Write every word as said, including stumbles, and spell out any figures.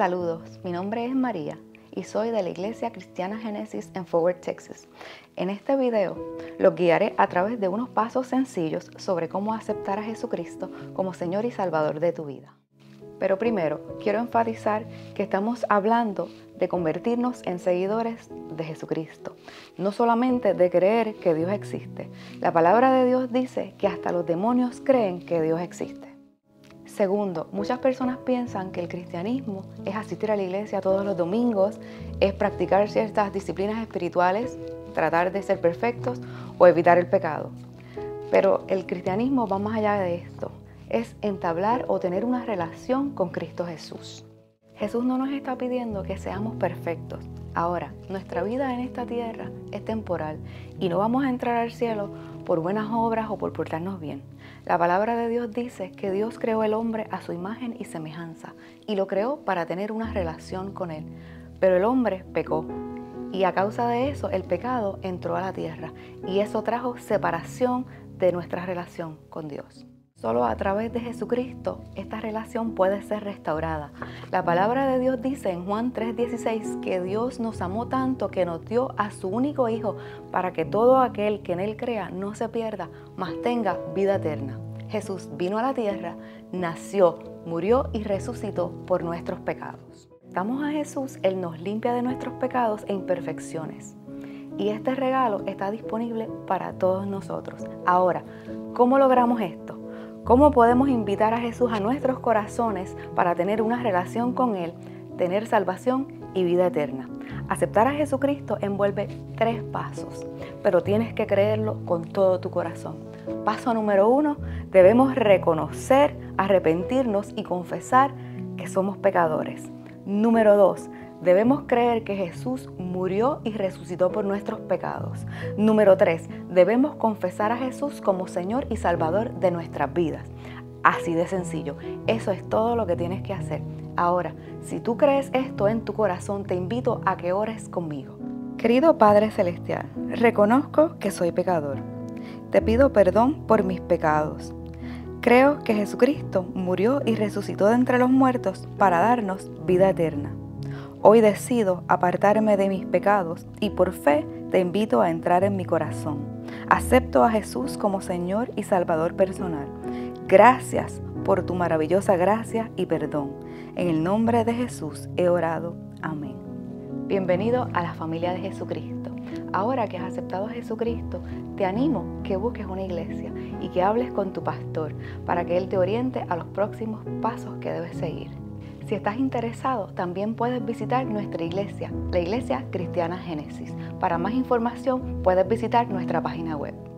Saludos, mi nombre es María y soy de la Iglesia Cristiana Génesis en Fort Worth, Texas. En este video los guiaré a través de unos pasos sencillos sobre cómo aceptar a Jesucristo como Señor y Salvador de tu vida. Pero primero, quiero enfatizar que estamos hablando de convertirnos en seguidores de Jesucristo, no solamente de creer que Dios existe. La palabra de Dios dice que hasta los demonios creen que Dios existe. Segundo, muchas personas piensan que el cristianismo es asistir a la iglesia todos los domingos, es practicar ciertas disciplinas espirituales, tratar de ser perfectos o evitar el pecado. Pero el cristianismo va más allá de esto, es entablar o tener una relación con Cristo Jesús. Jesús no nos está pidiendo que seamos perfectos. Ahora, nuestra vida en esta tierra es temporal y no vamos a entrar al cielo por buenas obras o por portarnos bien. La palabra de Dios dice que Dios creó el hombre a su imagen y semejanza y lo creó para tener una relación con Él. Pero el hombre pecó y a causa de eso el pecado entró a la tierra y eso trajo separación de nuestra relación con Dios. Solo a través de Jesucristo esta relación puede ser restaurada. La palabra de Dios dice en Juan tres dieciséis que Dios nos amó tanto que nos dio a su único Hijo para que todo aquel que en Él crea no se pierda, mas tenga vida eterna. Jesús vino a la tierra, nació, murió y resucitó por nuestros pecados. Damos a Jesús, Él nos limpia de nuestros pecados e imperfecciones. Y este regalo está disponible para todos nosotros. Ahora, ¿cómo logramos esto? ¿Cómo podemos invitar a Jesús a nuestros corazones para tener una relación con Él, tener salvación y vida eterna? Aceptar a Jesucristo envuelve tres pasos, pero tienes que creerlo con todo tu corazón. Paso número uno, debemos reconocer, arrepentirnos y confesar que somos pecadores. Número dos, debemos creer que Jesús murió y resucitó por nuestros pecados. Número tres, debemos confesar a Jesús como Señor y Salvador de nuestras vidas. Así de sencillo, eso es todo lo que tienes que hacer. Ahora, si tú crees esto en tu corazón, te invito a que ores conmigo. Querido Padre Celestial, reconozco que soy pecador. Te pido perdón por mis pecados. Creo que Jesucristo murió y resucitó de entre los muertos para darnos vida eterna. Hoy decido apartarme de mis pecados y por fe te invito a entrar en mi corazón. Acepto a Jesús como Señor y Salvador personal. Gracias por tu maravillosa gracia y perdón. En el nombre de Jesús he orado. Amén. Bienvenido a la familia de Jesucristo. Ahora que has aceptado a Jesucristo, te animo que busques una iglesia y que hables con tu pastor para que él te oriente a los próximos pasos que debes seguir. Si estás interesado, también puedes visitar nuestra iglesia, la Iglesia Cristiana Génesis. Para más información, puedes visitar nuestra página web.